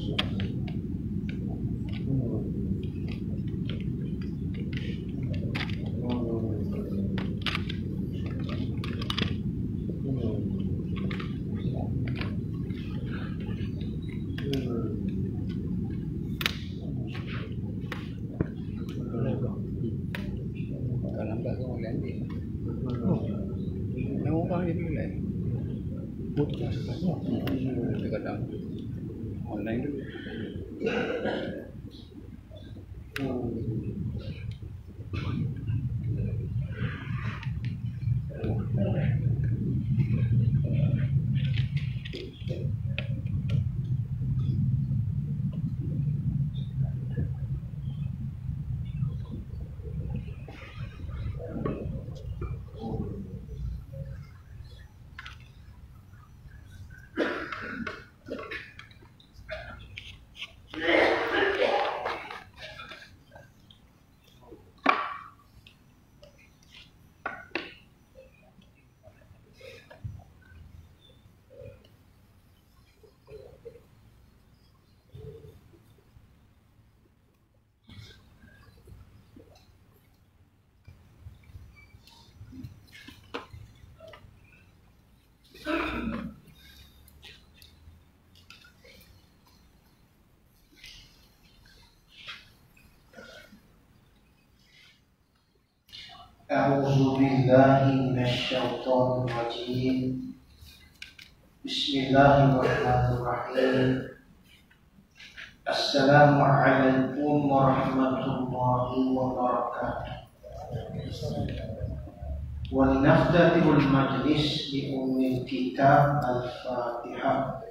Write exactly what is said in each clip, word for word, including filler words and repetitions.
Kadang online dulu. A'udzu billahi minasyaitonir rajim. Bismillahirrahmanirrahim. Assalamualaikum warahmatullahi wabarakatuh. Wa naftahul majlis bi ummil kitab al-Fatihah.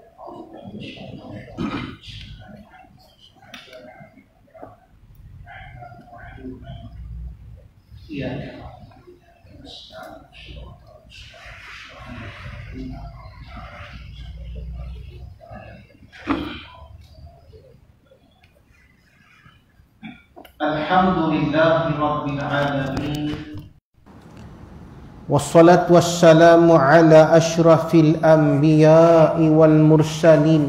Ya. Alhamdulillahi rabbil alamin. Wassalatu wassalamu ala asyrafil anbiya'i wal mursalin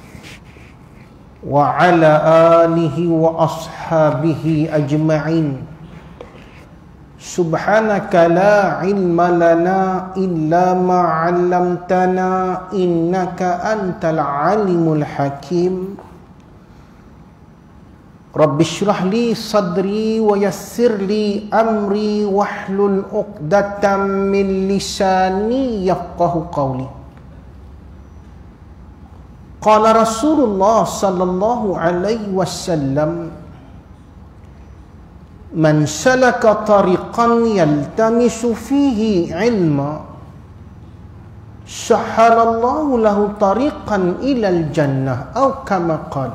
wa ala alihi wa ashabihi ajma'in. Subhanaka la ilma lana illa ma 'allamtana innaka antal alimul hakim. Rabbi shrah li sadri wa yassir li amri wahlul 'uqdatam min lisani yafqahu qawli. Qala Rasulullah sallallahu alaihi wasallam, man salaka tariqan yaltamisu fihi ilma sahhalallahu lahu tariqan ilal jannah atau kama qala.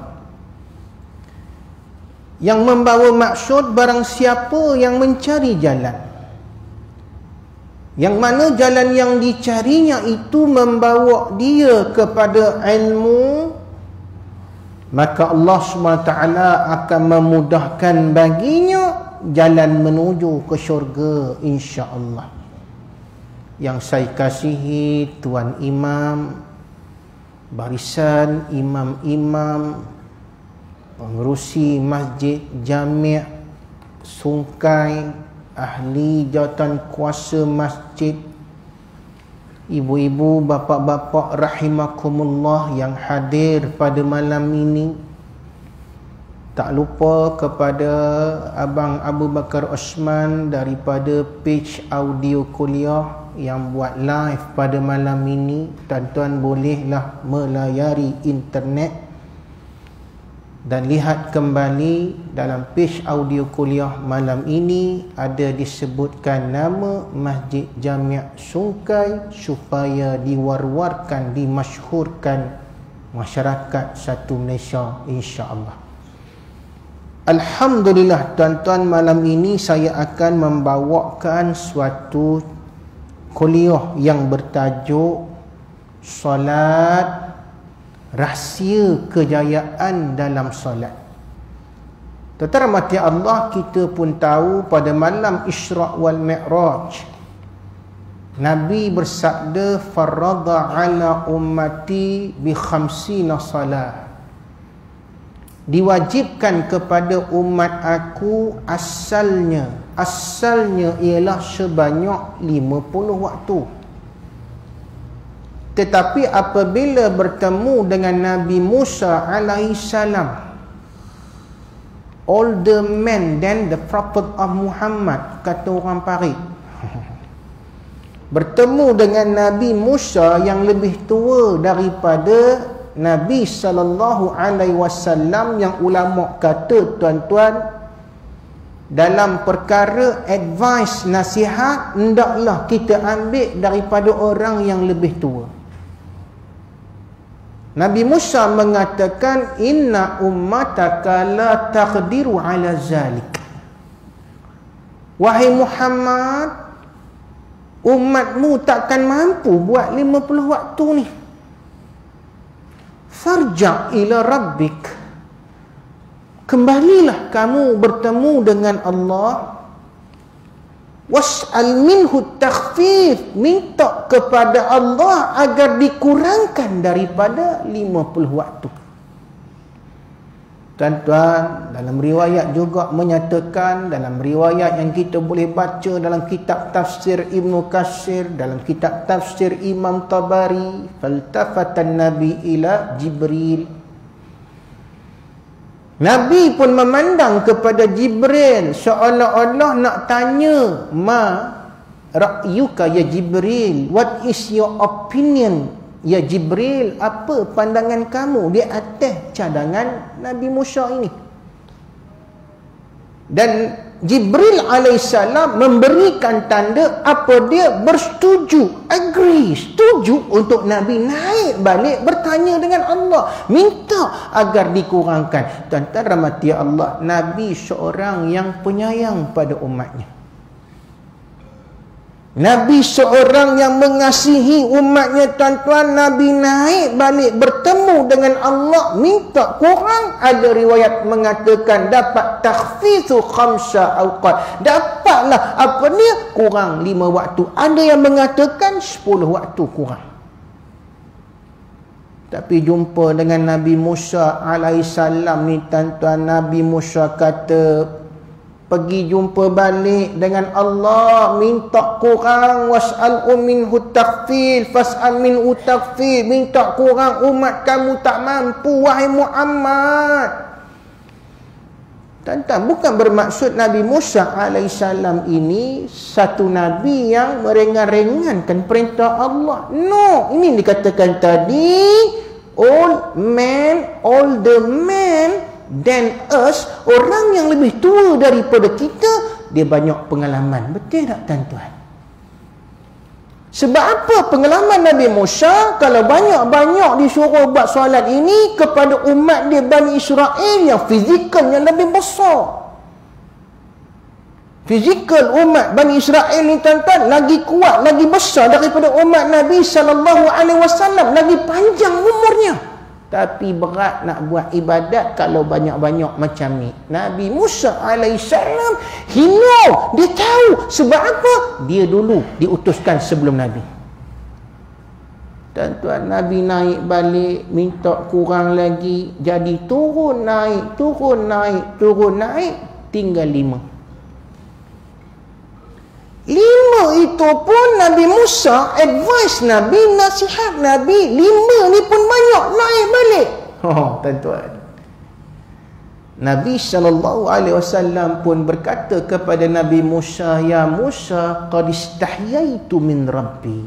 Yang membawa maksud barang siapa yang mencari jalan, yang mana jalan yang dicarinya itu membawa dia kepada ilmu, maka Allah subhanahu wa taala akan memudahkan baginya jalan menuju ke syurga, insya-Allah. Yang saya kasihi tuan imam, barisan imam-imam, pengerusi masjid Jami' Sungai, ahli jawatan kuasa masjid, ibu-ibu, bapa-bapa rahimakumullah yang hadir pada malam ini. Tak lupa kepada Abang Abu Bakar Osman daripada page audio kuliah yang buat live pada malam ini. Tuan-tuan bolehlah melayari internet dan lihat kembali dalam page audio kuliah malam ini ada disebutkan nama Masjid Jami' Sungai supaya diwar-warkan, dimasyhurkan masyarakat satu Malaysia, insya-Allah. Alhamdulillah tuan-tuan, malam ini saya akan membawakan suatu kuliah yang bertajuk Solat, Rahsia Kejayaan dalam Solat. Tuan-tuan rahmati Allah, kita pun tahu pada malam Isra' wal Mi'raj Nabi bersabda, farada ala ummati bi khamsina salat. diwajibkan kepada umat aku asalnya asalnya ialah sebanyak lima puluh waktu. Tetapi apabila bertemu dengan Nabi Musa alaihi salam, older man than the prophet of Muhammad, kata orang Paris, bertemu dengan Nabi Musa yang lebih tua daripada Nabi sallallahu alaihi wasallam, yang ulama kata tuan-tuan, dalam perkara advice, nasihat, hendaklah kita ambil daripada orang yang lebih tua. Nabi Musa mengatakan, inna ummataka la taqdiru ala zalik. Wahai Muhammad, umatmu takkan mampu buat lima puluh waktu ni. Farja' ila rabbik, kembalilah kamu bertemu dengan Allah. Was'al minhu takhfif, minta kepada Allah agar dikurangkan daripada lima puluh waktu. Tuan-tuan, dalam riwayat juga menyatakan, dalam riwayat yang kita boleh baca dalam kitab tafsir Ibnu Katsir, dalam kitab tafsir Imam Tabari, faltafatan Nabi ila Jibril. Nabi pun memandang kepada Jibril seolah-olah nak tanya, ma ra'yuka ya Jibril, what is your opinion ya Jibril, apa pandangan kamu di atas cadangan Nabi Musa ini. Dan Jibril alaihissalam memberikan tanda apa dia bersetuju, agree, setuju untuk Nabi naik balik bertanya dengan Allah, minta agar dikurangkan. Tuan-tuan rahmati Allah, Nabi seorang yang penyayang pada umatnya. Nabi seorang yang mengasihi umatnya, tuan-tuan. Nabi naik balik bertemu dengan Allah, minta kurang. Ada riwayat mengatakan dapat takhfizu khamsa awqat, dapatlah apa dia, kurang lima waktu. Ada yang mengatakan sepuluh waktu kurang. Tapi jumpa dengan Nabi Musa alaihissalam ni, tuan-tuan, Nabi Musa kata, pergi jumpa balik dengan Allah, minta kurang. Was'al'u minhu takhfif, fas'al minhu takhfif, minta kurang, umat kamu tak mampu wahai Muhammad. Tuan-tuan, bukan bermaksud Nabi Musa alaihissalam ini satu Nabi yang meringan-ringankan perintah Allah. No, ini dikatakan tadi, old man, older man than us, orang yang lebih tua daripada kita, dia banyak pengalaman. Betul tak tuan-tuan? Sebab apa pengalaman Nabi Musa? Kalau banyak-banyak disuruh buat solat ini kepada umat dia Bani Israel yang fizikalnya lebih besar. Fizikal umat Bani Israel ni, tuan-tuan, lagi kuat, lagi besar daripada umat Nabi sallallahu alaihi wasallam, lagi panjang umurnya. Tapi berat nak buat ibadat kalau banyak-banyak macam ni. Nabi Musa alaihissalam, he know, dia tahu. Sebab apa? Dia dulu diutuskan sebelum Nabi. Tuan-tuan, Nabi naik balik, minta kurang lagi. Jadi turun naik, turun naik, turun naik, tinggal lima. Lima itu pun Nabi Musa advice Nabi, nasihat Nabi, lima ni pun banyak naik balik. Oh, tuan-tuan, Nabi sallallahu alaihi wasallam pun berkata kepada Nabi Musa, ya Musa, qad istahyaitu min rabbi.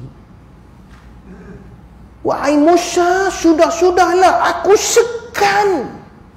Wahai Musa, sudah-sudahlah aku segan,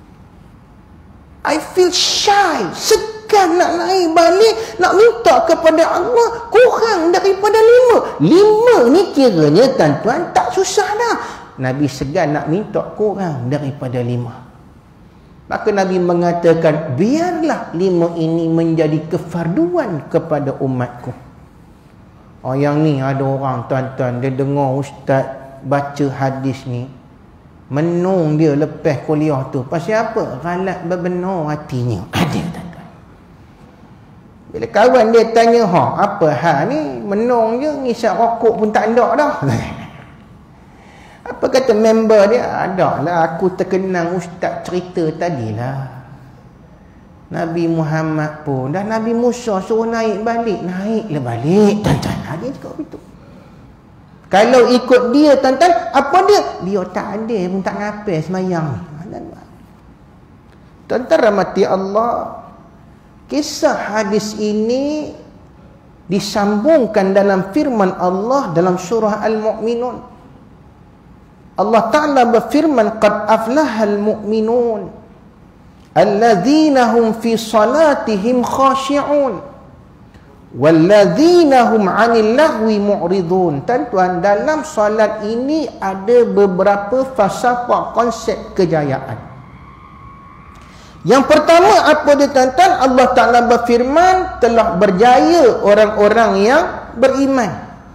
I feel shy, segan nak naik balik, nak minta kepada Allah kurang daripada lima. Lima ni kiranya, tuan-tuan, tak susah dah. Nabi segan nak minta kurang daripada lima. Maka Nabi mengatakan, biarlah lima ini menjadi kefarduan kepada umatku. Oh, yang ni ada orang, tuan-tuan, dia dengar ustaz baca hadis ni, menung dia lepas kuliah tu. Pasal apa? Ghalat berbenar hatinya. Ada, tuan-tuan. Bila kawan dia tanya, ha, apa hal ni? Menung je, ngisap rokok pun tak ada dah. Apa kata member dia? Ada lah, aku terkenang ustaz cerita tadilah. Nabi Muhammad pun dah Nabi Musa suruh naik balik, naiklah balik. Tuan-tuan, dia cakap begitu. Kalau ikut dia, tuan-tuan, apa dia? Dia tak ada pun tak ngapai semayang ni. Tuan-tuan rahmati Allah, kisah hadis ini disambungkan dalam firman Allah dalam surah Al-Mu'minun. Allah Ta'ala berfirman, qad aflahal mu'minun alladzina hum fi salatihim khashi'un walladzina hum 'anil lahwi mu'ridun. Tuan-tuan, dalam solat ini ada beberapa falsafah konsep kejayaan. Yang pertama apa dia, tuan-tuan? Allah Ta'ala berfirman, telah berjaya orang-orang yang beriman.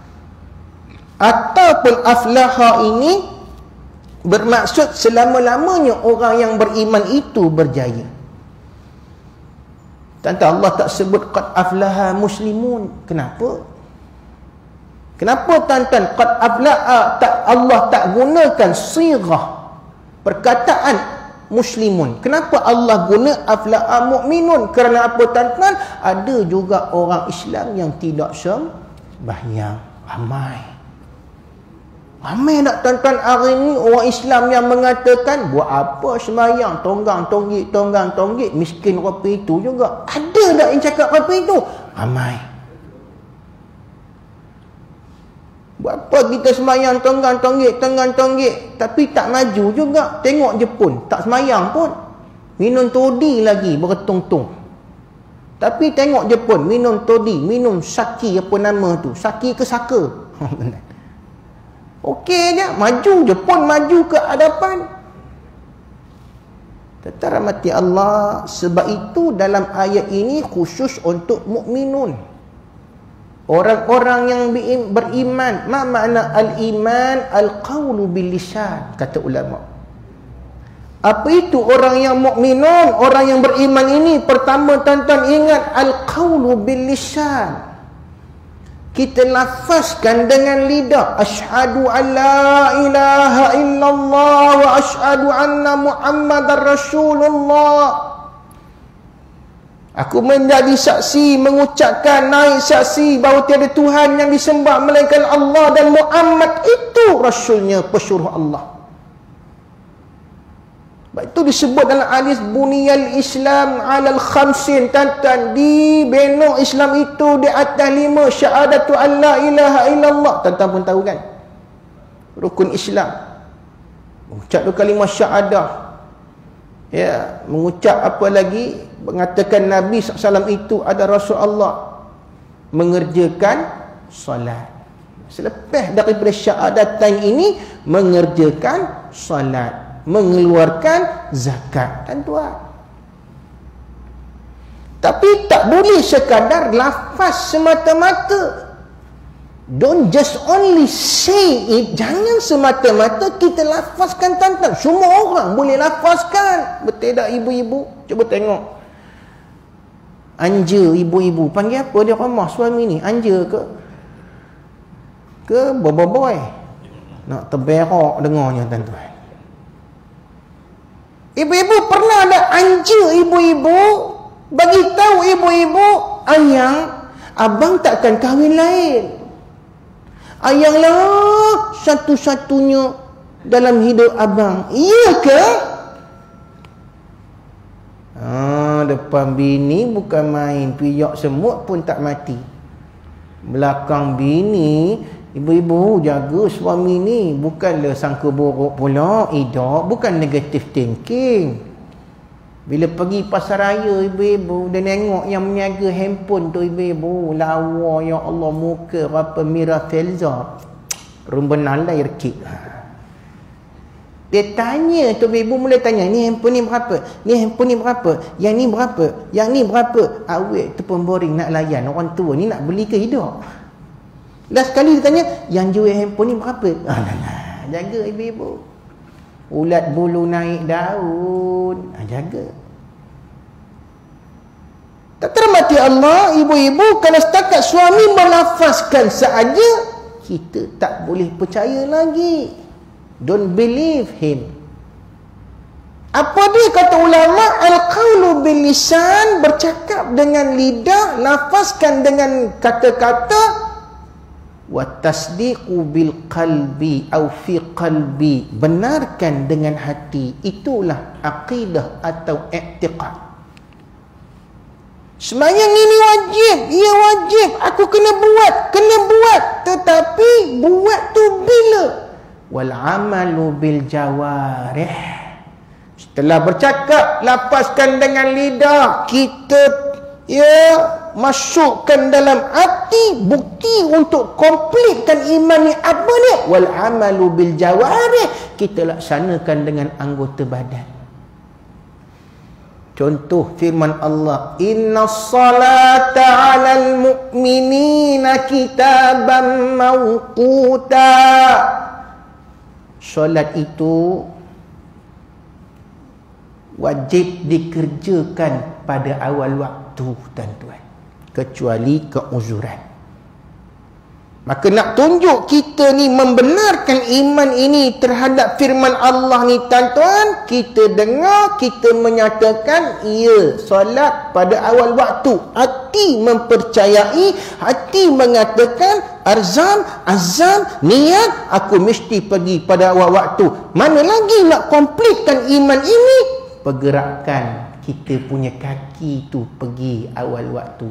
Ataupun aflaha ini bermaksud selama-lamanya orang yang beriman itu berjaya. Tuan-tuan, Allah tak sebut qad aflaha muslimun. Kenapa? Kenapa, tuan-tuan? Qad aflaha, tak, Allah tak gunakan sighah perkataan muslimun. Kenapa Allah guna afla'a mu'minun? Kerana apa, tuan-tuan? Ada juga orang Islam yang tidak sembahyang. Ramai. Ramai tak, tuan-tuan, hari ni orang Islam yang mengatakan, buat apa sembahyang? Tonggang, tonggik, tonggang, tonggik. Miskin rupa itu juga. Ada tak yang cakap rupa itu? Ramai. Buat apa kita semayang tonggang tonggik, tonggang tonggik, tapi tak maju juga. Tengok Jepun, tak semayang pun. Minum todi lagi bertong-tong. Tapi tengok Jepun, minum todi, minum saki, apa nama tu? Saki ke saka? Okey je, maju Jepun, maju ke hadapan. Tetapi rahmati Allah, sebab itu dalam ayat ini khusus untuk mukminun. Orang-orang yang beriman. Ma makna al-iman? Al-qawlu bil-lisan, kata ulama. Apa itu orang yang mukminun, orang yang beriman ini? Pertama, tuan-tuan, ingat al-qawlu bil-lisan. Kita lafazkan dengan lidah. Asyhadu an la ilaha illallah wa asyhadu anna Muhammadar Rasulullah. Aku menjadi saksi, mengucapkan naik saksi bahawa tiada Tuhan yang disembah melainkan Allah dan Muhammad itu Rasulnya, pesuruh Allah. Sebab itu disebut dalam hadis buniyal Islam alal khamsin. Tuan-tuan, dibina Islam itu di atas lima. Syahadatu an la ilaha illallah. Tuan-tuan pun tahu kan? Rukun Islam. Mengucap dua kalimah syahadah. Ya, mengucap apa lagi? Mengatakan Nabi sallallahu alaihi wasallam itu ada Rasul Allah. Mengerjakan solat. Selepas daripada syahadatain ini, mengerjakan solat, mengeluarkan zakat. Tuan-tuan, tapi tak boleh sekadar lafaz semata-mata. Don't just only say it. Jangan semata-mata kita lafazkan, tuan-tuan. Semua orang boleh lafazkan. Betul tak ibu-ibu? Cuba tengok. Anja ibu-ibu. Panggil apa dia rumah suami ni? Anja ke? Ke boboiboy? Nak terberak dengarnya, tuan-tuan. Ibu-ibu pernah ada anja ibu-ibu bagi tahu ibu-ibu, ayang, abang takkan kahwin lain. Ayanglah satu-satunya dalam hidup abang. Iya ke? Ah, depan bini bukan main, piyak semut pun tak mati. Belakang bini, ibu-ibu jaga suami ni, bukanlah sangka buruk pula. Tidak, bukan negative thinking. Bila pergi pasar raya ibu-ibu, dia tengok yang meniaga handphone tu ibu-ibu, lawa ya Allah, muka apa Mira Felza, rumben nalai rekit. Dia tanya tu ibu, mula tanya, ni handphone ni berapa? Ni handphone ni berapa? Yang ni berapa? Yang ni berapa? Awet tu pun boring nak layan orang tua ni, nak beli ke hidup? Last kali dia tanya, yang jual handphone ni berapa? Alah, jaga ibu-ibu. Ulat bulu naik daun, ha, jaga. Tak termati Allah, ibu-ibu, kalau setakat suami melafazkan sahaja, kita tak boleh percaya lagi. Don't believe him. Apa dia kata ulama? Al-qawlu bil lisan, bercakap dengan lidah, lafazkan dengan kata-kata. Wa tasdiqu bil qalbi au fi qalbi, benarkan dengan hati. Itulah akidah atau i'tiqad. Sembahyang ini wajib, ia wajib, aku kena buat, kena buat, tetapi buat tu bila? Wal amalu bil jawarih. Setelah bercakap, lapaskan dengan lidah, kita ya masukkan dalam hati, bukti untuk komplitkan iman ni apa ni? Wal amalu bil jawarih, kita laksanakan dengan anggota badan. Contoh firman Allah, innas salata 'alal mu'minina kitaban mawquta. Solat itu wajib dikerjakan pada awal waktu, tuan-tuan, kecuali keuzuran. Maka nak tunjuk kita ni membenarkan iman ini terhadap firman Allah ni, tuan-tuan, kita dengar, kita menyatakan ya, solat pada awal waktu, hati mempercayai, hati mengatakan azan, azan, niat, aku mesti pergi pada awal waktu. Mana lagi nak komplitkan iman ini? Pergerakan kita punya kaki tu pergi awal waktu.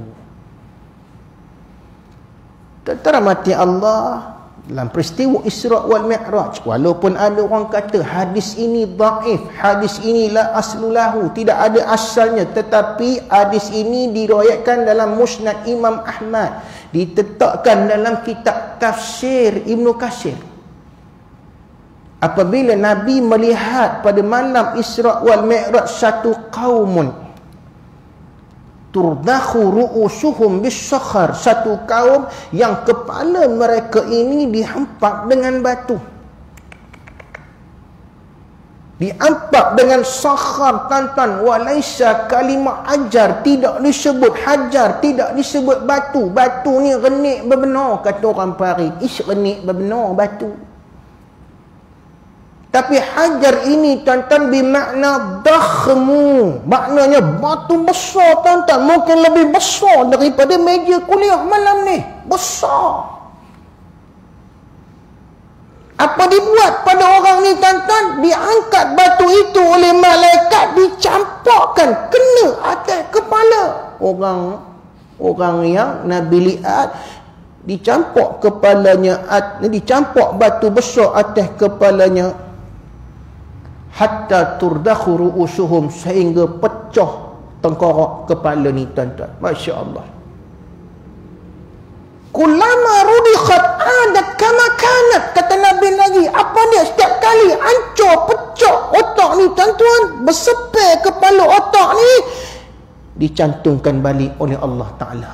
Tuan-tuan rahmati Allah, dalam peristiwa Isra' wal Mi'raj, walaupun ada orang kata hadis ini dhaif, hadis ini la aslulahu, tidak ada asalnya, tetapi hadis ini diriwayatkan dalam Musnad Imam Ahmad, ditetapkan dalam kitab tafsir Ibnu Katsir. Apabila Nabi melihat pada malam Isra' wal Mi'raj satu qaumun turdakhu ru'usuhum bis-sakhar, satu kaum yang kepala mereka ini dihampak dengan batu, dihampak dengan sakhar, tuan-tuan. Walaisa kalimah ajar, tidak disebut hajar, tidak disebut batu. Batu ni renik bebenar, kata orang Paris. Ish, renik bebenar batu. Tapi hajar ini, tuan-tuan, bermakna dakhmu. Maknanya batu besar, tuan-tuan. Mungkin lebih besar daripada meja kuliah malam ni. Besar. Apa dibuat pada orang ni, tuan-tuan? Diangkat batu itu oleh malaikat, dicampakkan kena atas kepala orang orang yang Nabi lihat. Dicampak kepalanya, dicampak batu besar atas kepalanya, hatta turdakhu ru'usuhum, sehingga pecah tengkorak kepala ni, tuan-tuan. Masya Allah. Kullama rudikhat adat kama kanat, kata Nabi lagi. Apa dia? Setiap kali hancur, pecah otak ni, tuan-tuan, bersepir kepala otak ni, dicantumkan balik oleh Allah Ta'ala,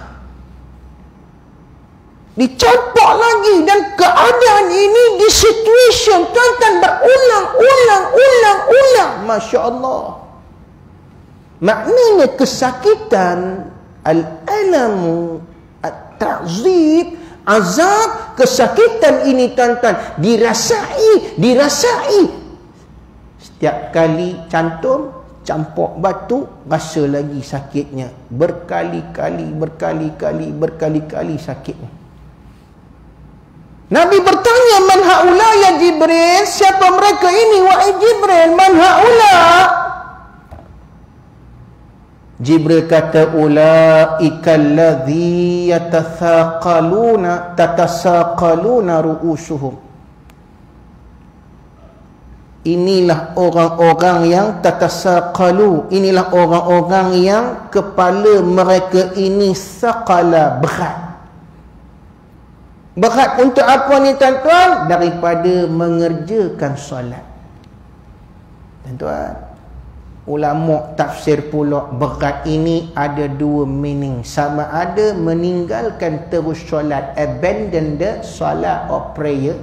dicampak lagi. Dan keadaan ini di situation, tuan-tuan, berulang ulang ulang ulang. Masya Allah. Maknanya kesakitan, al-alamu, at-ta'zib, azab, kesakitan ini, tuan-tuan, dirasai dirasai setiap kali cantum, campak batu, rasa lagi sakitnya, berkali-kali berkali-kali berkali-kali sakitnya. Nabi bertanya, man haula ya Jibril, siapa mereka ini wahai Jibril? Man haula? Jibril kata, ulaika alladhi yatathaqaluna tatasaqaluna ru'usuhum. Inilah orang-orang yang tatasaqalu, inilah orang-orang yang kepala mereka ini saqala, berat. Berat untuk apa ni, tuan-tuan? Daripada mengerjakan solat. Tuan-tuan, ulama tafsir pula, berat ini ada dua meaning. Sama ada meninggalkan terus solat, abandon the solat or prayer.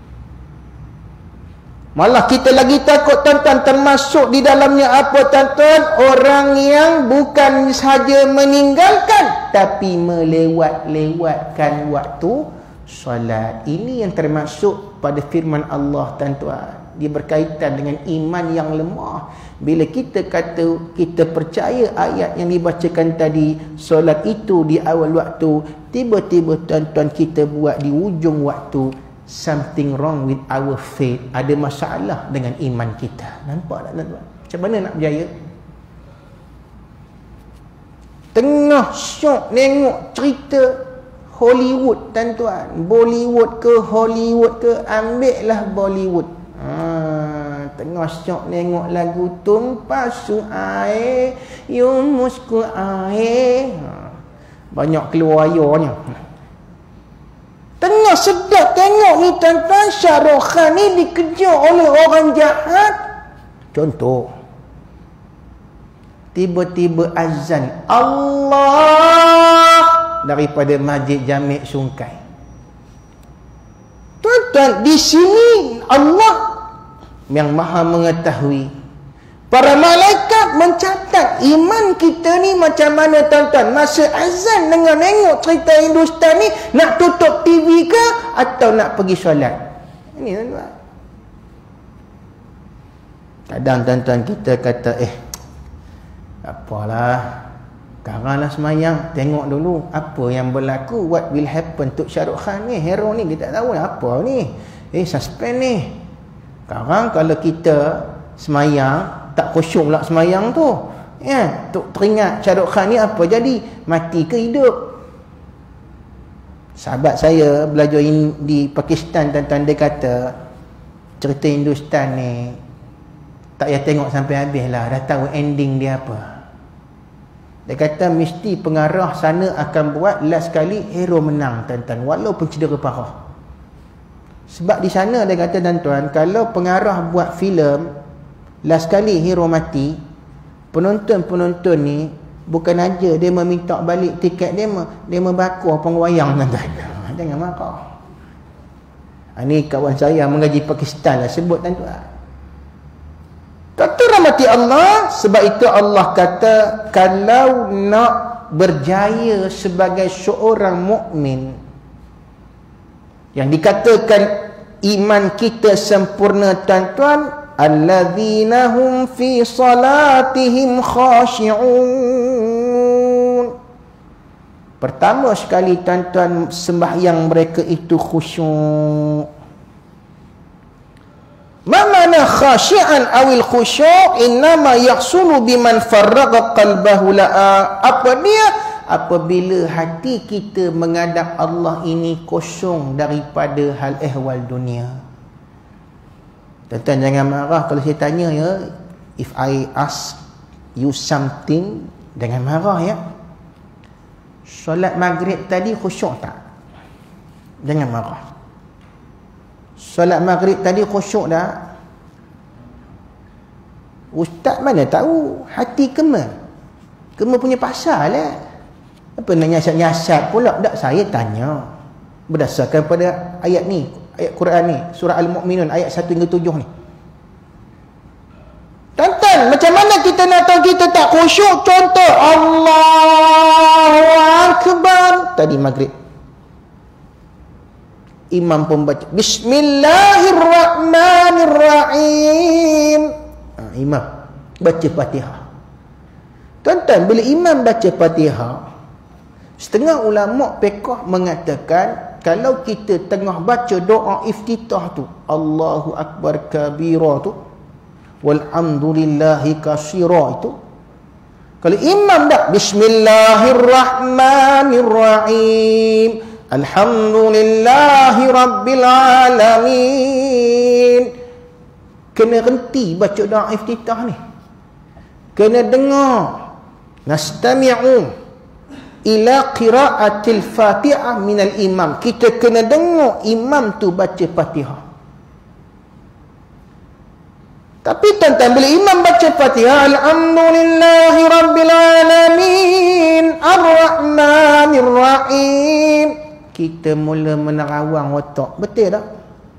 Malah kita lagi takut, tuan-tuan, termasuk di dalamnya apa, tuan-tuan? Orang yang bukan sahaja meninggalkan, tapi melewat-lewatkan waktu solat. Ini yang termasuk pada firman Allah, tuan-tuan. Dia berkaitan dengan iman yang lemah. Bila kita kata kita percaya ayat yang dibacakan tadi, solat itu di awal waktu, tiba-tiba tuan-tuan kita buat di ujung waktu, something wrong with our faith. Ada masalah dengan iman kita. Nampak tak tuan-tuan? Macam mana nak berjaya? Tengah syok tengok cerita Hollywood, tuan-tuan. Bollywood ke Hollywood ke, ambil lah Bollywood. Ha, tengah syok tengok lagu tumpah su air, yumusku air. Ha, banyak keluar ayahnya. Tengah sedap tengok ni tuan-tuan, Shah Rukh Khan ni dikejar oleh orang jahat. Contoh, tiba-tiba azan Allah daripada Masjid Jami' Sungkai. Tuan-tuan, di sini Allah yang maha mengetahui. Para malaikat mencatat iman kita ni macam mana, tuan-tuan. Masa azan dengan tengok cerita Hindustan ni, nak tutup T V ke atau nak pergi solat? Ini tuan-tuan. Kadang tuan-tuan kita kata, eh apalah, sekaranglah semayang, tengok dulu apa yang berlaku, what will happen to Shah Rukh Khan ni, hero ni, kita tak tahu apa ni, eh suspend ni. Sekarang kalau kita semayang tak khusyuk pula semayang tu, ya, untuk teringat Shah Rukh Khan ni, apa jadi, mati ke hidup? Sahabat saya belajar di Pakistan, tuan-tuan, dia kata cerita Hindustan ni tak payah tengok sampai habis lah, dah tahu ending dia apa. Dia kata mesti pengarah sana akan buat last kali hero menang, tuan-tuan, walaupun cedera parah. Sebab di sana dia kata, tuan-tuan, kalau pengarah buat filem last kali hero mati, penonton-penonton ni bukan aja dia meminta balik tiket dia, dia membakar pengwayang, tuan-tuan. Jangan marah. Ini kawan saya mengaji Pakistan lah sebut, tuan-tuan. Kata rahmati Allah, sebab itu Allah kata, kalau nak berjaya sebagai seorang mukmin, yang dikatakan iman kita sempurna, tuan-tuan, alladzina hum fi salatihim khashi'un. Pertama sekali, tuan-tuan, sembahyang mereka itu khusyuk. Ma mana khashi'an awil khusyuk, innama yahsulu biman farraqa qalbahu la'a. Apa dia? Apabila hati kita menghadap Allah ini kosong daripada hal ehwal dunia. Tuan-tuan jangan marah kalau saya tanya, ya, if I ask you something, jangan marah, ya. Solat maghrib tadi khusyuk tak? Jangan marah. Solat maghrib tadi khusyuk tak? Ustaz mana tahu, hati kema. Kema punya pasal lah. Apa nak nyasat-nyasat pula? Tak, saya tanya berdasarkan pada ayat ni, ayat Quran ni, surah Al-Mu'minun ayat satu hingga tujuh ni. Tuan-tuan, macam mana kita nak tahu kita tak khusyuk? Contoh, Allahu Akbar tadi maghrib, imam pun baca Bismillahirrahmanirrahim, ha, imam baca Fatihah. Tuan-tuan, bila imam baca Fatihah, setengah ulama fiqh mengatakan kalau kita tengah baca doa iftitah tu, Allahu Akbar kabira tu, walhamdulillahi katsira itu, kalau imam dak Bismillahirrahmanirrahim, alhamdulillahi rabbil alamin, kena henti baca doa iftitah ni, kena dengar, nastami'u ila qiraatil Fatihah minal imam, kita kena dengar imam tu baca Fatihah. Tapi tuan-tuan, bila imam baca Fatihah, alhamdulillahi rabbil alamin arrahmanir rahim, kita mula menerawang otak, betul tak?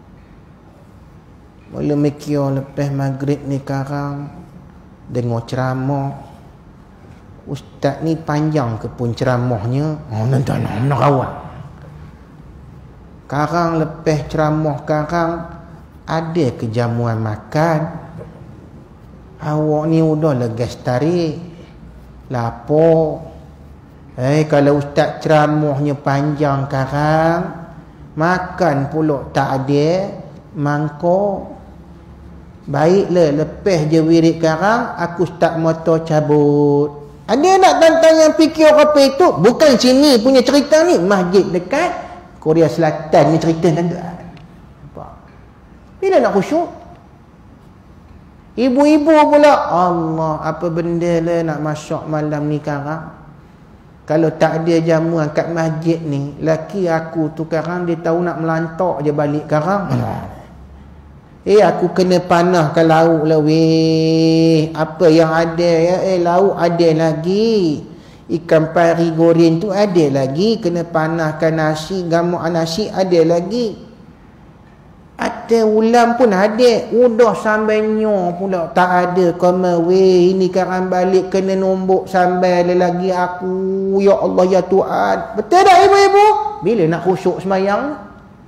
Mula mikir lepas maghrib ni sekarang dengar ceramah, ustaz ni panjang ke pun ceramahnya? Oh, tuan-tuan, menerawang. Karang lepas ceramah karang ada kejamuan makan. Awak ni udah legas tarik. Lapo. Eh kalau ustaz ceramahnya panjang karang, makan pula tak ada, mangkuk. Baiklah, lepas je wirid karang, aku start motor cabut. Ada nak tantang yang fikir apa itu? Bukan sini punya cerita ni, masjid dekat Korea Selatan ni cerita tuan-tuan. Nampak? Bila nak khusyuk? Ibu-ibu pula, Allah, apa benda lah nak masak malam ni karang? Kalau tak ada jamuan kat masjid ni, laki aku tu karang dia tahu nak melantak je balik karang. Eh aku kena panahkan lauk lah weh. Apa yang ada ya? Eh lauk ada lagi. Ikan pari goreng tu ada lagi. Kena panahkan nasi, gamak nasi ada lagi. Ada ulam pun ada. Udah sambal nyo pula tak ada. Koma weh ini karang balik kena nombok sambal lagi aku. Ya Allah ya Tuhan. Betul tak ibu-ibu? Bila nak khusyuk semayang?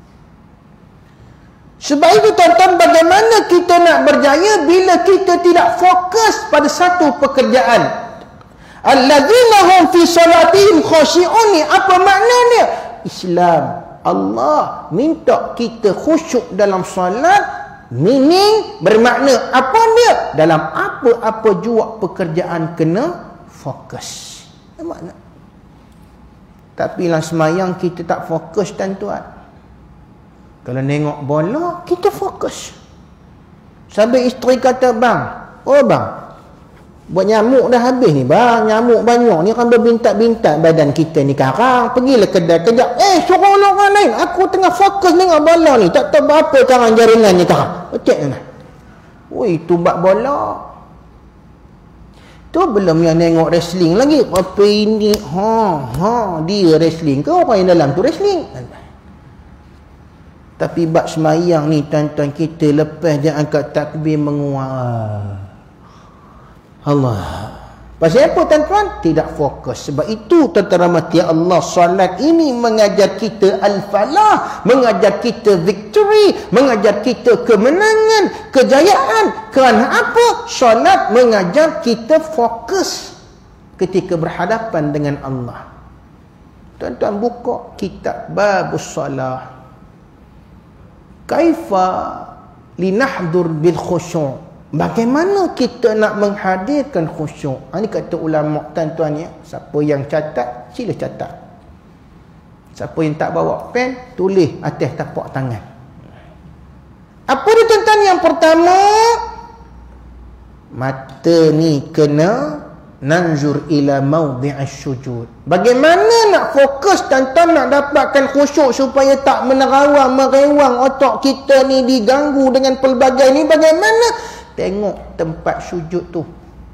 Sebab itu tuan-tuan, bagaimana kita nak berjaya bila kita tidak fokus pada satu pekerjaan. Alladzina hum fi salatihim khashi'un, ni apa maknanya? Islam, Allah minta kita khusyuk dalam solat, meaning bermakna apa dia? Dalam apa-apa jua pekerjaan kena fokus. Apa makna? Tapi dalam semayang kita tak fokus tuan-tuan. Kalau nengok bola, kita fokus. Sampai isteri kata, bang, oh bang, buat nyamuk dah habis ni bang, nyamuk banyak ni kan berbintak-bintak badan kita ni karang. Pergilah kedai kejap, eh suruh orang lain, aku tengah fokus tengok bola ni, tak tahu berapa karang jaringan ni karang. Cek ni. Oi, tu bak bola. Tu belum yang nengok wrestling lagi. Apa ini? Ha, ha, dia wrestling ke orang yang dalam tu wrestling? Tapi bab semayang ni tuan-tuan, kita lepas dia angkat takbir menguat. Allah. Pasal apa tuan-tuan? Tidak fokus. Sebab itu tuan-tuan rahmati Allah, solat ini mengajar kita al-falah, mengajar kita victory, mengajar kita kemenangan, kejayaan. Kerana apa? Solat mengajar kita fokus ketika berhadapan dengan Allah. Tuan-tuan buka kitab Babus Salah. Kaifa linahdur bil khusyuk. Bagaimana kita nak menghadirkan khusyuk? Ini kata ulama tuan-tuan ya. Siapa yang catat, sila catat. Siapa yang tak bawa pen, tulis atas tapak tangan. Apa dia tuan-tuan? Yang pertama, mata ni kena nanzur ila mawdi'as sujud. Bagaimana nak fokus tuan-tuan nak dapatkan khusyuk supaya tak menerawang, merewang otak kita ni diganggu dengan pelbagai ni? Bagaimana? Tengok tempat sujud tu.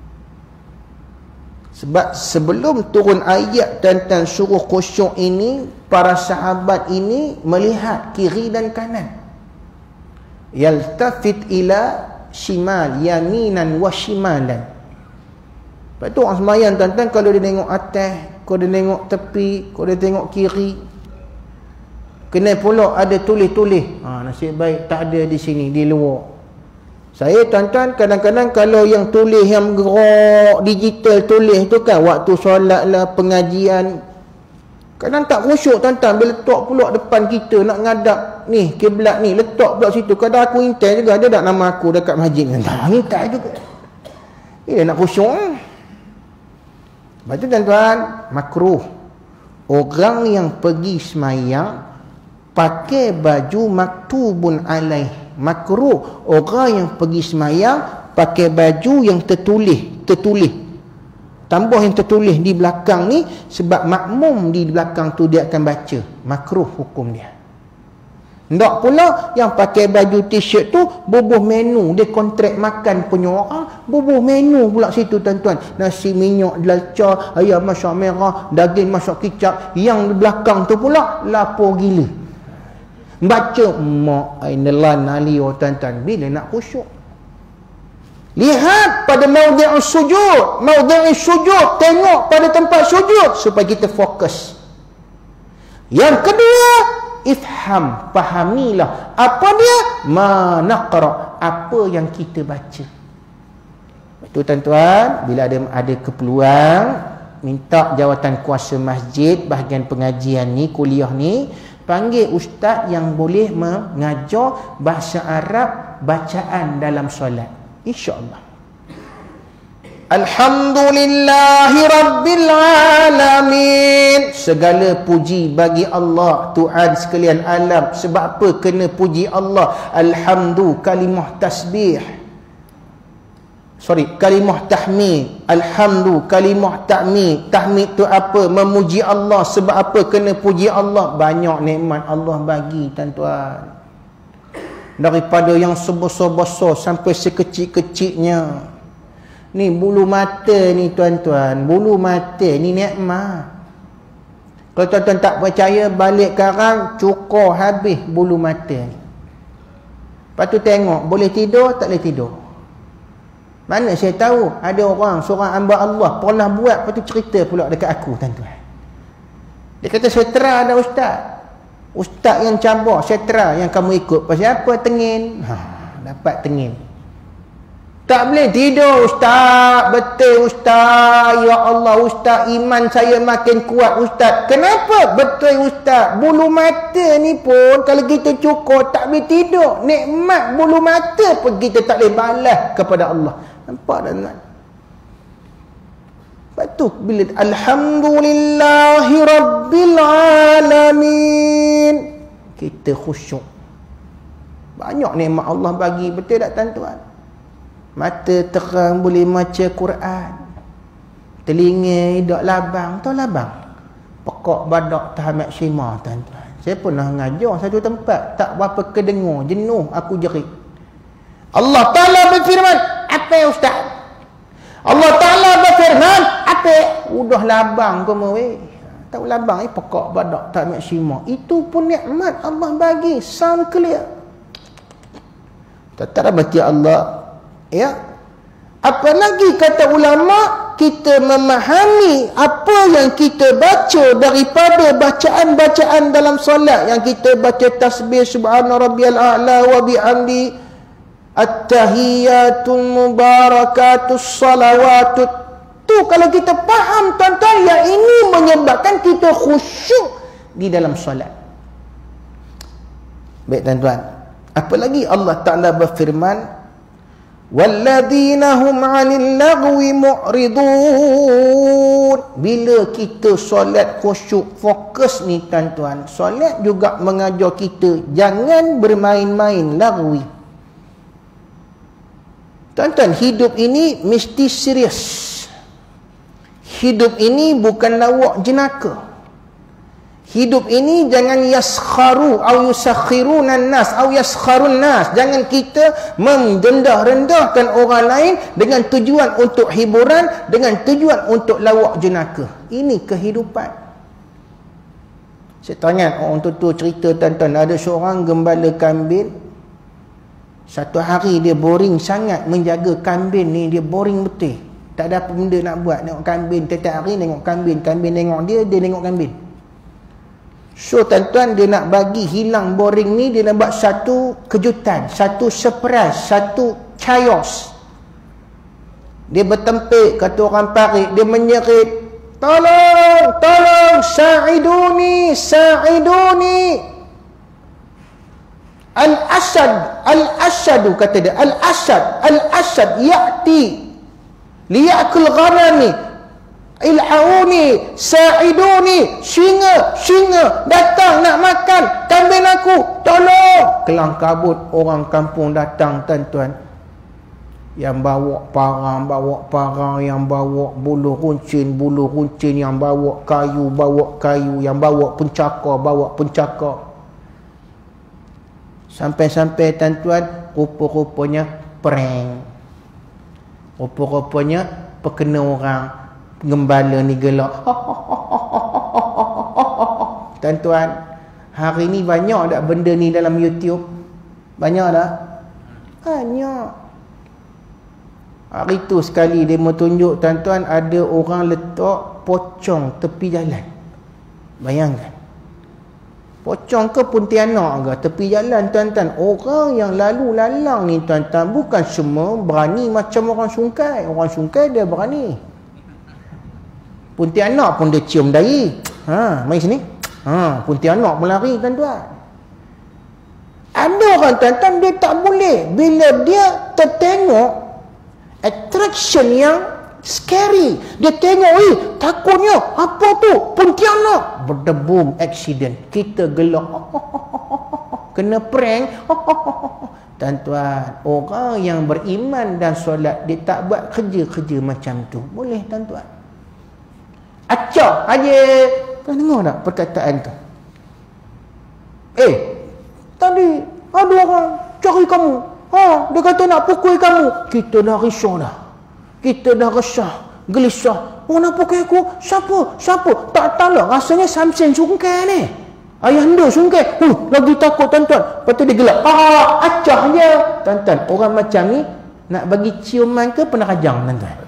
Sebab sebelum turun ayat tuan-tuan suruh khusyuk ini, para sahabat ini melihat kiri dan kanan. Yaltafit ila shimal, yaminan wa shimalan. Lepas tu orang semayang tuan-tuan, kalau dia tengok atas, kalau dia tengok tepi, kalau dia tengok kiri, kena pula ada tulis-tulis. Ha, nasib baik tak ada di sini, di luar. Saya tuan-tuan kadang-kadang kalau yang tulis yang gerak digital tulis tu kan, waktu solat lah, pengajian, kadang tak khusyuk tuan-tuan. Bila letak pula depan kita nak ngadap ni kiblat ni, letak pula situ. Kadang aku intai juga, ada tak nama aku dekat masjid ni? Tak intai juga. Eh nak khusyuk. Lepas tu tuan-tuan, makruh orang yang pergi semayang pakai baju maktubun alaih. Makruh orang yang pergi semayang pakai baju yang tertulis, tertulis. Tambah yang tertulis di belakang ni, sebab makmum di belakang tu dia akan baca. Makruh hukum dia. Ndak pula yang pakai baju t-shirt tu bubuh menu, dia kontrak makan punya orang, bubuh menu pula situ tuan-tuan. Nasi minyak dalca, ayam masak merah, daging masak kicap. Yang di belakang tu pula lapor gila. Baca mak ainelan ali oh tuan-tuan. Bila nak khusyuk? Lihat pada maudhi'us sujud, maudhi'us sujud, tengok pada tempat sujud supaya kita fokus. Yang kedua, ifham, fahamilah. Apa dia? Ma naqra, apa yang kita baca. Itu tuan-tuan, bila ada ada keperluan, minta jawatan kuasa masjid bahagian pengajian ni, kuliah ni, panggil ustaz yang boleh mengajar bahasa Arab bacaan dalam solat, insya-Allah. Alhamdulillahi Rabbil Alamin. Segala puji bagi Allah, Tuhan sekalian alam. Sebab apa kena puji Allah? Alhamdu, kalimah tasbih. Sorry, kalimah tahmid. Alhamdu, kalimah tahmid. Tahmid tu apa? Memuji Allah. Sebab apa kena puji Allah? Banyak nikmat Allah bagi, tuan-tuan. Daripada yang sebesar-besar sampai sekecil-kecilnya. Ni bulu mata ni tuan-tuan, bulu mata ni nikmat. Kalau tuan-tuan tak percaya, balik karang cukur habis bulu mata ni. Lepas tu tengok, boleh tidur tak boleh tidur. Mana saya tahu ada orang seorang hamba Allah pernah buat, lepas tu cerita pula dekat aku, tuan-tuan. Dia kata, setera ada ustaz. Ustaz yang cabar, setera yang kamu ikut. Pasal apa? Tengin. Ha, dapat tengin. Tak boleh tidur ustaz. Betul ustaz. Ya Allah ustaz, iman saya makin kuat ustaz. Kenapa? Betul ustaz. Bulu mata ni pun kalau kita cukur tak boleh tidur. Nikmat bulu mata pun kita tak boleh balas kepada Allah. Nampak tak tuan? Lepas tu bila Alhamdulillahi Rabbil Alamin, kita khusyuk. Banyak nikmat Allah bagi. Betul tak tuan-tuan? Mata terang boleh baca Quran. Telinga hidup labang. Tahu labang? Pekak badak tahamat syima, tuan-tuan. Saya pernah mengajar satu tempat, tak berapa kedengar, jenuh aku jerit. Allah Ta'ala berfirman, apa ya ustaz? Allah Ta'ala berfirman, apa? Udah labang kamu weh. Tahu labang ni pekak badak tahamat syima. Itu pun nikmat Allah bagi. Sound clear. Tak tak baca Allah. Ya, apalagi kata ulama, kita memahami apa yang kita baca daripada bacaan-bacaan dalam solat, yang kita baca tasbih subhana rabbiyal a'la wa bihamdi, at-tahiyatul mubarakatus salawatut. Tu kalau kita faham tuan-tuan, yang ini menyebabkan kita khusyuk di dalam solat. Baik tuan-tuan, apalagi Allah Ta'ala berfirman, walladzina hum 'anil lagwi mu'ridun. Bila kita solat khusyuk, fokus ni tuan-tuan, solat juga mengajar kita jangan bermain-main lagwi. Tuan-tuan, hidup ini mesti serius. Hidup ini bukan lawak jenaka. Hidup ini jangan yaskharu au yusakhirunan nas au yaskharun nas. Jangan kita mendendah-rendahkan orang lain dengan tujuan untuk hiburan, dengan tujuan untuk lawak jenaka. Ini kehidupan. Saya tanya orang tua-tua cerita tuan-tuan, ada seorang gembala kambing. Satu hari dia boring sangat menjaga kambing ni, dia boring betul. Tak ada apa benda nak buat, tengok kambing setiap hari, tengok kambing, kambing tengok dia, dia tengok kambing. So tuan-tuan, dia nak bagi hilang boring ni, dia nak buat satu kejutan, satu surprise, satu chaos. Dia bertempik, kata orang parik, dia menyerit, tolong, tolong, sa'iduni, sa'iduni. Al-Asad, Al-Asadu kata dia, Al-Asad, Al-Asad ya'ti liya'kul ghanami, ilhauni, sa'iduni, singa, singa datang nak makan kambing aku, tolong. Kelang kabut orang kampung datang tuan-tuan, yang bawa parang, bawa parang, yang bawa bulu runcin, bulu runcin, yang bawa kayu, bawa kayu, yang bawa pencakar, bawa pencakar. Sampai-sampai tuan-tuan, rupa-rupanya prank. Rupa-rupanya perkena orang gembala ni gelak. Tuan-tuan, hari ni banyak tak benda ni dalam YouTube? Banyak tak? Banyak. Hari tu sekali dia mau tunjuk tuan-tuan, ada orang letak pocong tepi jalan. Bayangkan. Pocong ke Pontianak ke tepi jalan tuan-tuan, orang yang lalu lalang ni tuan-tuan bukan semua berani macam orang Sungkai. Orang Sungkai dia berani. Pontianak pun dia cium dahi. Ha, mari sini. Ha, Pontianak pun lari tuan-tuan. Ada orang tuan-tuan dia tak boleh bila dia tertengok attraction yang scary. Dia tengok, eh, takutnya apa tu? Pontianak. Berdebum, accident. Kita gelak. Kena prank. Tuan-tuan, orang yang beriman dan solat, dia tak buat kerja-kerja macam tu. Boleh tuan-tuan. Acak aja. Kau dengar tak perkataan tu? Eh, tadi ada orang cari kamu. Ha, dia kata nak pukul kamu. Kita dah risau dah. Kita dah resah, gelisah. Oh, nak pukul aku? Siapa? Siapa? Tak tahu lah. Rasanya Samson Sungkai ni. Ayah anda Sungkai. Huh, lagi takut tuan-tuan. Lepas tu dia gelap. Ah, acah je. Tuan-tuan, orang macam ni nak bagi ciuman ke penerajang tuan-tuan?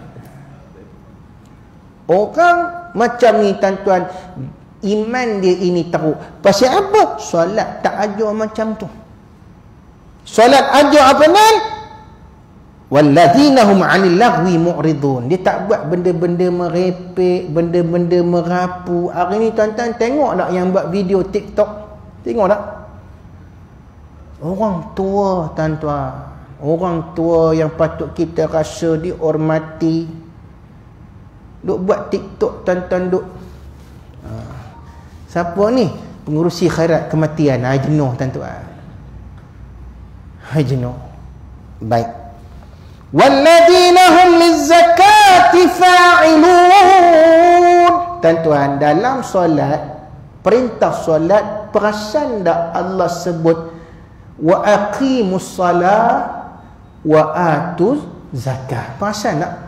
Orang macam ni tuan-tuan, iman dia ini teruk. Pasal apa? Solat tak ajar macam tu. Solat ajar apa ni? Walladzina hum 'anil lagwi mu'ridun. Dia tak buat benda-benda merepek, benda-benda merapu. Hari ni tuan-tuan tengok tak yang buat video TikTok? Tengok tak? Orang tua tuan-tuan, orang tua yang patut kita rasa dihormati, duk buat TikTok tuan-tuan, duk ha. Siapa ni? Pengurusi khairat kematian. Ha, jenuh tuan-tuan. Ha, jenuh. Baik. Walladzina hum lizzakati fa'ilun. Tuan-tuan, dalam solat, perintah solat, perasan tak Allah sebut wa aqimus salat wa atuz zakat? Perasan tak?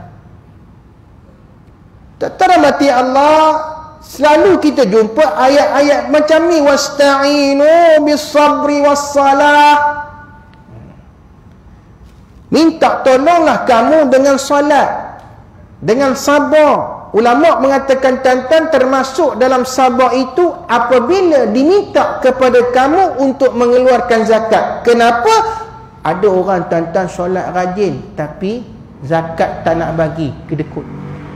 Tak terhormati Allah, selalu kita jumpa ayat-ayat macam ni, wasta'inu bis sabri was salah. Minta tolonglah kamu dengan solat, dengan sabar. Ulama mengatakan tuan-tuan, termasuk dalam sabar itu apabila diminta kepada kamu untuk mengeluarkan zakat. Kenapa? Ada orang tuan-tuan solat rajin tapi zakat tak nak bagi, kedekut.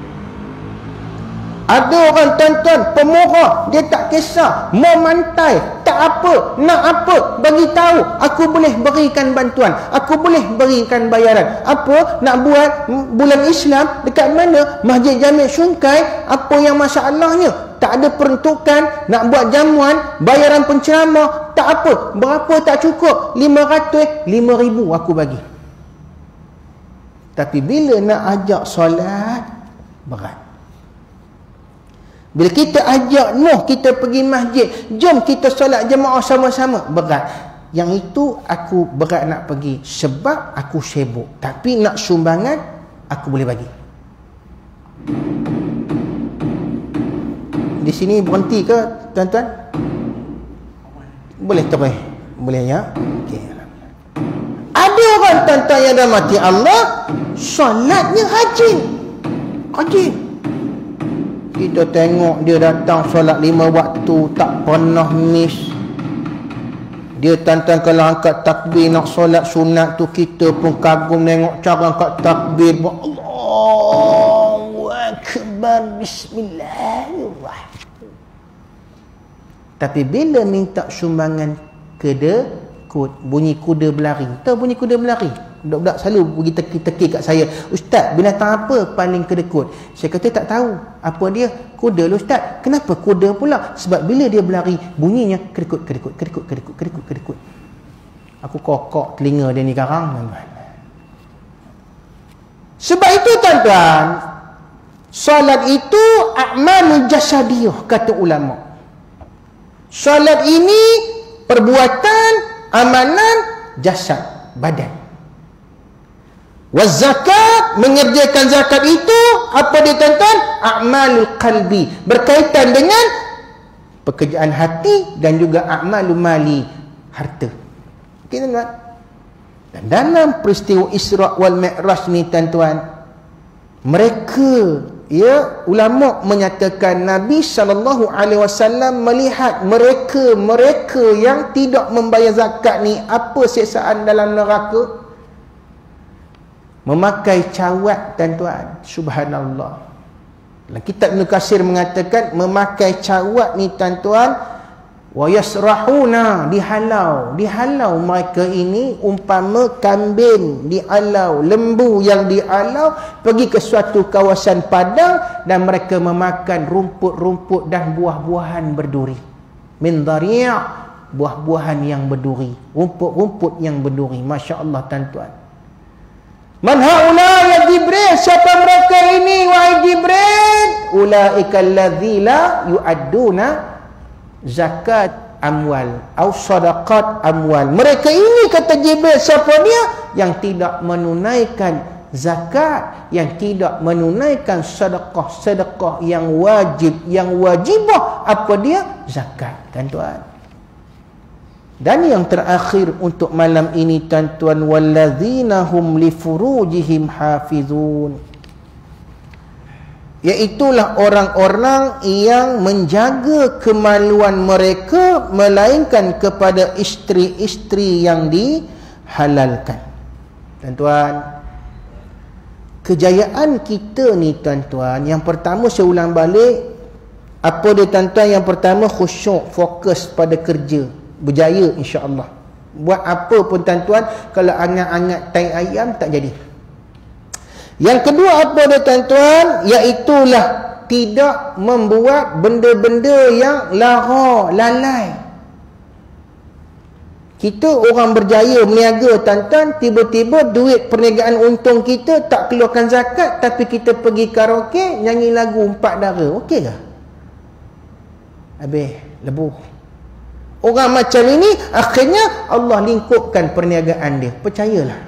Ada orang tuan-tuan pemurah, dia tak kisah, mau mantai, tak apa, nak apa, bagi tahu, aku boleh berikan bantuan, aku boleh berikan bayaran. Apa nak buat bulan Islam dekat mana? Masjid Jami' Sungkai. Apa yang masalahnya? Tak ada peruntukan, nak buat jamuan, bayaran penceramah, tak apa. Berapa tak cukup? lima ratus, lima ribu aku bagi. Tapi bila nak ajak solat, berat. Bila kita ajak Nuh, kita pergi masjid, jom kita solat jemaah sama-sama, berat. Yang itu aku berat nak pergi sebab aku sibuk. Tapi nak sumbangan, aku boleh bagi. Di sini berhenti ke tuan-tuan? Boleh terus? Boleh ya? Okey. Ada orang tuan-tuan yang dah mati Allah, solatnya rajin. Rajin. Kita tengok dia datang solat lima waktu, tak pernah miss. Dia tuan-tuan kalau angkat takbir nak solat sunat tu, kita pun kagum tengok cara angkat takbir. Allahu Akbar, bismillahirrahmanirrahim. Tapi bila minta sumbangan kedekut, bunyi kuda berlari. Tahu bunyi kuda berlari? Budak-budak selalu pergi teki-teki kat saya, Ustaz, binatang apa paling kedekut? Saya kata tak tahu. Apa dia? Kuda lah Ustaz. Kenapa kuda pula? Sebab bila dia berlari, bunyinya kedekut, kedekut, kedekut, kedekut, kedekut, kedekut. Aku kokok telinga dia ni sekarang, tuan-tuan. Sebab itu tuan-tuan, solat itu a'malul jasadiyah, kata ulama. Solat ini perbuatan, amalan jasad, badan. Wazakat, mengerjakan zakat itu apa dia tuan-tuan? A'malul qalbi, berkaitan dengan pekerjaan hati dan juga a'malul mali, harta. Okey tuan-tuan. Dan dalam peristiwa Isra' wal Mi'raj ni tuan-tuan, mereka Ya, ulama menyatakan Nabi sallallahu alaihi wasallam melihat mereka-mereka yang tidak membayar zakat ni apa siksaan dalam neraka? Memakai cawat, tuan-tuan. Subhanallah. Dalam kitab Ibn Katsir mengatakan memakai cawat ni, tuan-tuan, wa yasrahuna, dihalau dihalau mereka ini umpama kambing dialau, lembu yang dialau pergi ke suatu kawasan padang dan mereka memakan rumput-rumput dan buah-buahan berduri. Min dhari', buah-buahan yang berduri, rumput-rumput yang berduri. Masya Allah, tuan-tuan. Man haula ya Jibril, siapa mereka ini wahai Jibril? Ulaika allazi la yu'adduna zakat amwal atau sadaqat amwal. Mereka ini, kata Jibril, siapa dia? Yang tidak menunaikan zakat, yang tidak menunaikan sedekah-sedekah yang wajib, yang wajibah. Apa dia? Zakat, tuan-tuan. Dan yang terakhir untuk malam ini, tuan-tuan, wallazina hum li furujihim hafizun, iaitulah orang-orang yang menjaga kemaluan mereka melainkan kepada isteri-isteri yang dihalalkan. Tuan-tuan, kejayaan kita ni, tuan-tuan, yang pertama saya ulang balik, apa dia, tuan-tuan? Yang pertama, khusyuk, fokus pada kerja, berjaya insya-Allah. Buat apa pun, tuan-tuan, kalau angat-angat tai ayam tak jadi. Yang kedua apa dia, tuan-tuan? Iaitulah tidak membuat benda-benda yang lara, lalai. Kita orang berjaya berniaga, tuan-tuan, tiba-tiba duit perniagaan untung kita tak keluarkan zakat, tapi kita pergi karaoke nyanyi lagu empat dara. Okey ke? Habis lebuh. Orang macam ini akhirnya Allah lingkupkan perniagaan dia. Percayalah.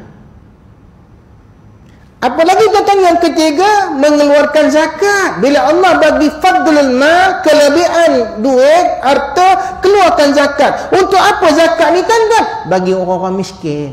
Apalagi, tuan-tuan, yang ketiga, mengeluarkan zakat. Bila Allah bagi fadlul mal, kelebihan duit, harta, keluarkan zakat. Untuk apa zakat ni, tuan-tuan? Bagi orang-orang miskin.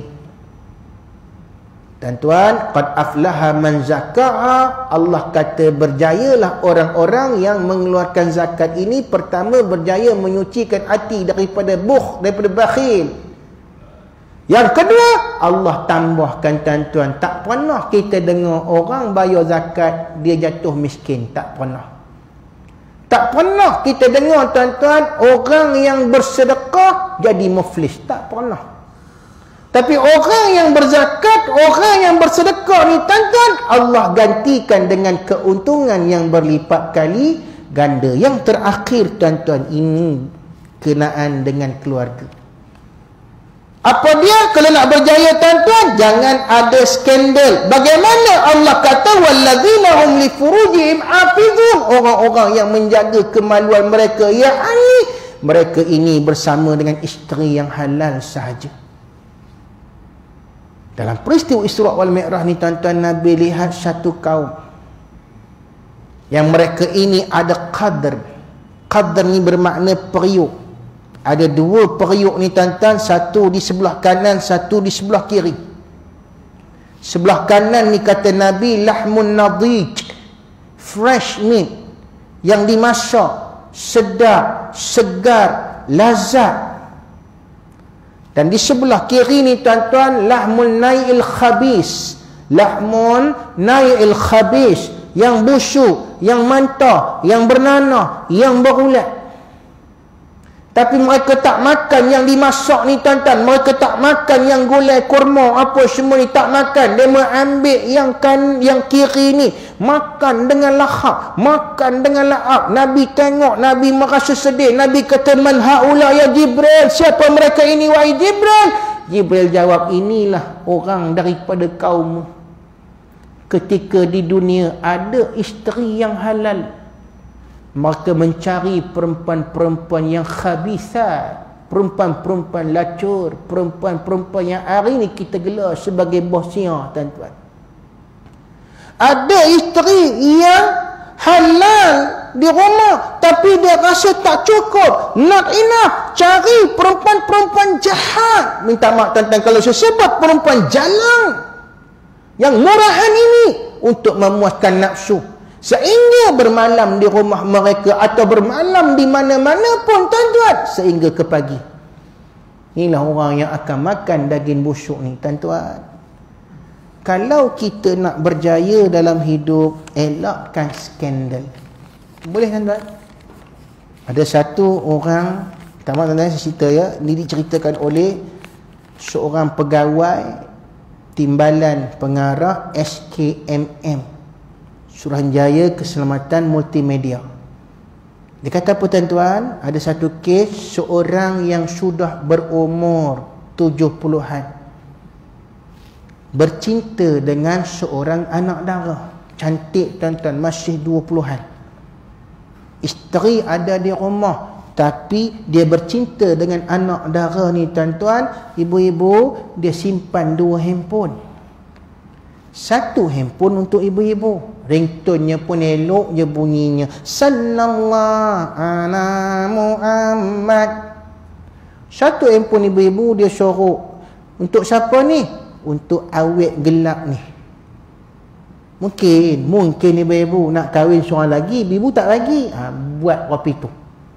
Tuan-tuan, qad aflaha man zakkaha. Allah kata berjayalah orang-orang yang mengeluarkan zakat ini. Pertama, berjaya menyucikan hati daripada bukh, daripada bakhil. Yang kedua, Allah tambahkan, tuan-tuan, tak pernah kita dengar orang bayar zakat dia jatuh miskin. Tak pernah. Tak pernah kita dengar, tuan-tuan, orang yang bersedekah jadi muflis. Tak pernah. Tapi orang yang berzakat, orang yang bersedekah ni, tuan-tuan, Allah gantikan dengan keuntungan yang berlipat kali ganda. Yang terakhir, tuan-tuan, ini kenaan dengan keluarga. Apa dia? Kalau nak berjaya, tuan-tuan, jangan ada skandal. Bagaimana Allah kata wallazina hum li furujihim hafizun, orang-orang yang menjaga kemaluan mereka, yakni mereka ini bersama dengan isteri yang halal sahaja. Dalam peristiwa Isra wal Mi'raj ni, tuan-tuan, Nabi lihat satu kaum yang mereka ini ada qadr. Qadr ni bermakna periuk. Ada dua periuk ni, tuan-tuan, satu di sebelah kanan, satu di sebelah kiri. Sebelah kanan ni, kata Nabi, lahmun nadij, fresh meat, yang dimasak, sedap, segar, lazat. Dan di sebelah kiri ni, tuan-tuan, lahmun nai'il khabis, lahmun nai'il khabis, yang busuk, yang mantah, yang bernanah, yang berulat. Tapi mereka tak makan yang dimasak ni, tuan-tuan. Mereka tak makan yang gulai kurma apa semua ni, tak makan. Dia mengambil yang kan yang kiri ni, makan dengan lahap, makan dengan lahap. Nabi tengok, Nabi merasa sedih. Nabi kata, man haula ya Jibril, siapa mereka ini wahai Jibril? Jibril jawab, inilah orang daripada kaum ketika di dunia ada isteri yang halal, maka mencari perempuan-perempuan yang khabisat, perempuan-perempuan lacur, perempuan-perempuan yang hari ini kita gelar sebagai bosia, tuan-tuan. Ada isteri yang halal di rumah, tapi dia rasa tak cukup, not enough, cari perempuan-perempuan jahat. Minta maaf, tuan-tuan, kalau saya sebut perempuan jalang yang murahan ini untuk memuaskan nafsu. Sehingga bermalam di rumah mereka atau bermalam di mana-mana pun tuan-tuan, sehingga ke pagi. Inilah orang yang akan makan daging busuk ni tuan-tuan. Kalau kita nak berjaya dalam hidup, elakkan skandal. Boleh tuan-tuan? Ada satu orang, tak maaf tuan-tuan saya cerita ya, ini diceritakan oleh seorang pegawai Timbalan Pengarah S K M M, Suruhanjaya Keselamatan Multimedia. Dia kata apa tuan-tuan, ada satu kes seorang yang sudah berumur tujuh puluhan bercinta dengan seorang anak dara. Cantik tuan-tuan, masih dua puluhan. Isteri ada di rumah, tapi dia bercinta dengan anak dara ni tuan-tuan. Ibu-ibu, dia simpan dua handphone. Satu handphone untuk ibu-ibu, ringtone-nya pun elok je bunyinya, Sallallahu ala Muhammad. Satu handphone ibu-ibu dia sorok. Untuk siapa ni? Untuk awet gelap ni. Mungkin, mungkin ibu-ibu nak kahwin seorang lagi, ibu tak lagi, ha, buat kopi tu.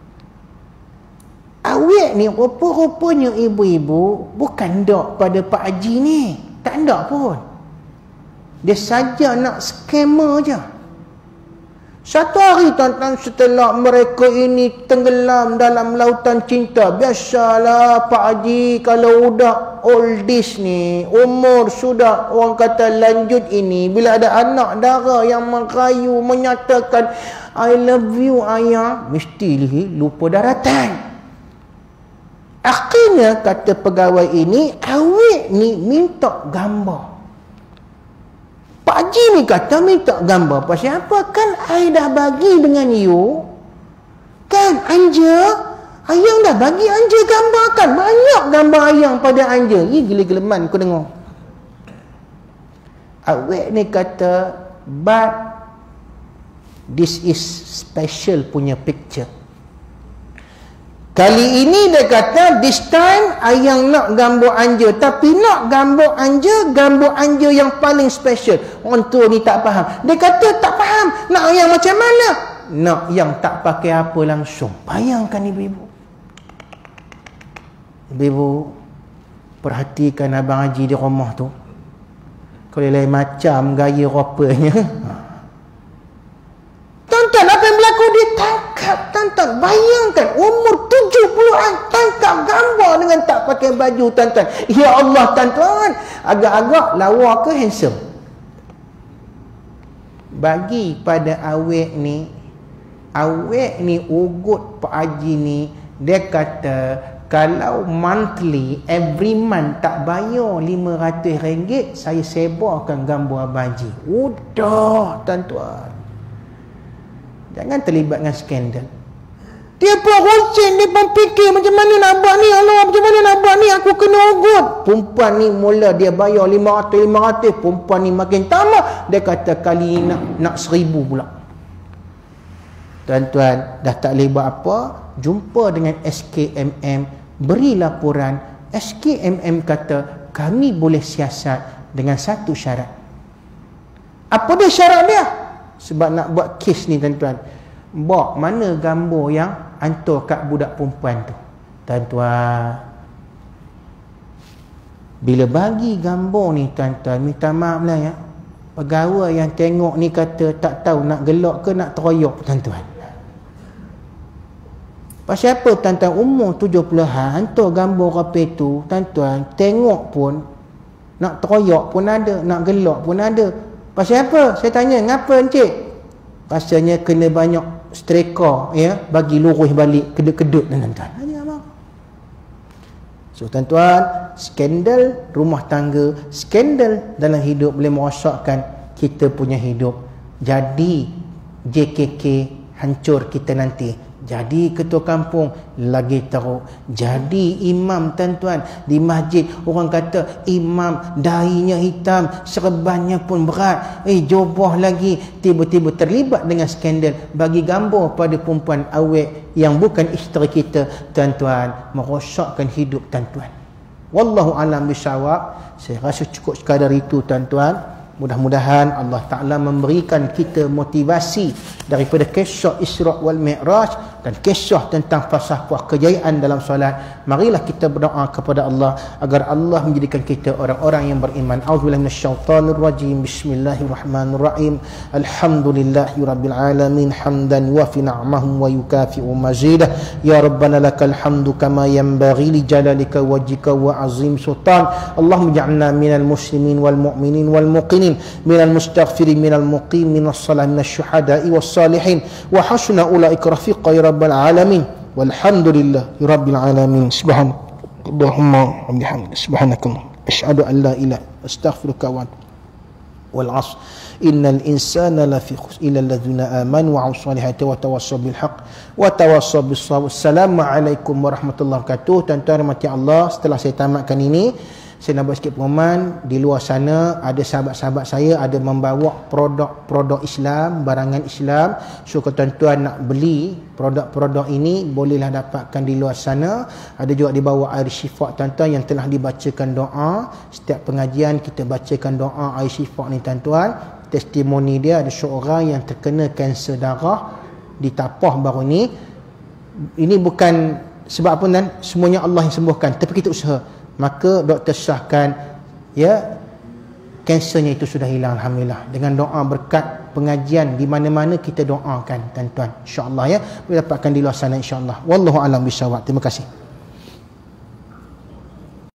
Awet ni rupa-rupanya ibu-ibu bukan dok pada Pak Haji ni. Tak dok pun. Dia saja nak scammer je. Satu hari tuan-tuan, setelah mereka ini tenggelam dalam lautan cinta, biasalah Pak Haji kalau udah oldies ni, umur sudah orang kata lanjut ini, bila ada anak dara yang merayu menyatakan I love you ayah, mesti lupa daratan. Akhirnya kata pegawai ini, awet ni minta gambar. Pak Haji ni kata minta gambar. Pasal apa? Kan I dah bagi dengan you. Kan Anja, ayang dah bagi Anja gambar kan. Banyak gambar ayang pada Anja. Ih, gila-gileman aku dengar. Awet ni kata, but this is special punya picture. Kali ini dia kata, this time ayang nak gambar Anja, tapi nak gambar Anja, gambar Anja yang paling special. Orang tua ni tak faham. Dia kata tak faham, nak ayang macam mana? Nak yang tak pakai apa langsung. Bayangkan ibu-ibu. Ibu-ibu, perhatikan Abang Haji di rumah tu. Kalau lain macam gaya rupanya. Tuan-tuan, apa yang berlaku? Dia tangkap, tuan-tuan. Bayangkan, umur tujuh puluhan, tangkap gambar dengan tak pakai baju, tuan-tuan. Ya Allah, tuan-tuan. Agak-agak lawa ke handsome? Bagi pada awet ni, awet ni ugut Pak Haji ni, dia kata, kalau monthly, every month tak bayar lima ratus ringgit, saya sebarkan gambar Abang Haji. Udah, tuan-tuan. Jangan terlibat dengan skandal. Dia pun roncen, dia pun fikir macam mana nak buat ni, Allah, macam mana nak buat ni, aku kena ugut. Perempuan ni mula dia bayar lima ratus, lima ratus, perempuan ni makin tamak. Dia kata kali ni nak, nak seribu pula. Tuan-tuan, dah tak boleh buat apa, jumpa dengan S K M M, beri laporan. S K M M kata, kami boleh siasat dengan satu syarat. Apa dia syarat dia? Sebab nak buat kes ni tuan-tuan, bawa mana gambar yang hantar kat budak perempuan tu. Tuan-tuan, bila bagi gambar ni tuan-tuan, minta maaf lah ya, pegawai yang tengok ni kata tak tahu nak gelak ke nak teroyok tuan-tuan. Pasal apa tuan-tuan, umur tujuh puluhan hantar gambar rapi tu tuan-tuan, tengok pun nak teroyok pun ada, nak gelak pun ada. Pasal apa? Saya tanya, ngapa encik? Rasanya kena banyak streka ya, bagi lurus balik kedut-kedut tuan-tuan. So tuan-tuan, skandal rumah tangga, skandal dalam hidup boleh merosakkan kita punya hidup. Jadi J K K hancur kita nanti. Jadi ketua kampung lagi teruk. Jadi imam tuan-tuan di masjid, orang kata imam dahinya hitam, serbannya pun berat, eh joboh lagi, tiba-tiba terlibat dengan skandal, bagi gambar pada perempuan awet yang bukan isteri kita. Tuan-tuan, merosakkan hidup tuan-tuan. Wallahu alam bisawab. Saya rasa cukup sekadar itu tuan-tuan. Mudah-mudahan Allah Ta'ala memberikan kita motivasi daripada kisah Isra' wal Mi'raj dan kisah tentang falsafah kejayaan dalam solat. Marilah kita berdoa kepada Allah agar Allah menjadikan kita orang-orang yang beriman. A'udzubillahi minasyaitonir rajim. Bismillahirrahmanirrahim. Alhamdulillahirabbil alamin hamdan yuwafi ni'amahu wa yukafi'u mazidah. Ya Rabbana lakal hamdu kama yanbaghi li jalalika wajhika wa azim sultan. Allahumma ij'alna minal muslimin wal mu'minin wal muqinin minal mustaghfirin minal muqim minas salamin syuhada'i was salihin wa hasuna ulaika rafiqa ya rabbal alamin walhamdulillahi rabbil alamin. Subhanallahumma wa bihamdika subhanakallah asyhadu an la ilaha astaghfiruka wa wal 'asr innal insana lafi khusr illa alladhina amanu wa 'amilus solihati wa tawassaw bil haqq wa tawassaw bis sabr. Assalamualaikum warahmatullahi wabarakatuh. Tuan-tuan rahmati Allah, setelah saya tamatkan ini, saya nak buat sikit pengumuman. Di luar sana ada sahabat-sahabat saya ada membawa produk-produk Islam, barangan Islam. So kalau tuan-tuan nak beli produk-produk ini, bolehlah dapatkan di luar sana. Ada juga dibawa air syifa tuan-tuan yang telah dibacakan doa. Setiap pengajian kita bacakan doa air syifa ni tuan-tuan. Testimoni dia, ada seorang yang terkena kanser darah ditapah baru ni. Ini bukan sebab apa tuan, semuanya Allah yang sembuhkan, tapi kita usaha. Maka doktor sahkan ya kansernya itu sudah hilang alhamdulillah dengan doa berkat pengajian di mana-mana kita doakan tuan-tuan, insya-Allah ya boleh dapatkan di luar sana insya-Allah. Wallahu a'lam bishawab. Terima kasih.